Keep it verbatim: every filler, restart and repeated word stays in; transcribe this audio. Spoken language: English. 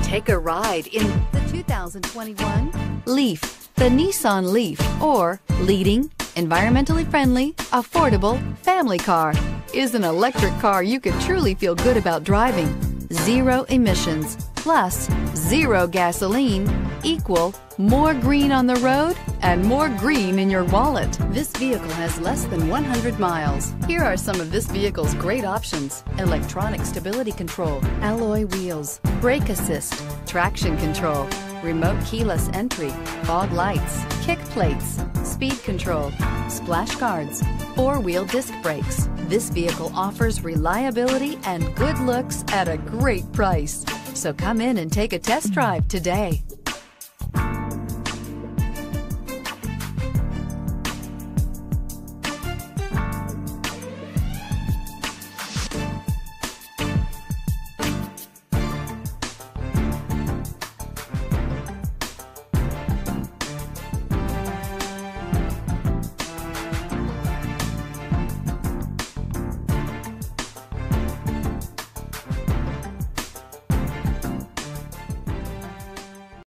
Take a ride in the two thousand twenty-one Leaf. The Nissan Leaf, or leading, environmentally friendly, affordable family car, is an electric car you can truly feel good about driving. Zero emissions plus zero gasoline equal more green on the road and more green in your wallet. This vehicle has less than one hundred miles. Here are some of this vehicle's great options: electronic stability control, alloy wheels, brake assist, traction control, remote keyless entry, fog lights, kick plates, speed control, splash guards, four-wheel disc brakes. This vehicle offers reliability and good looks at a great price. So come in and take a test drive today.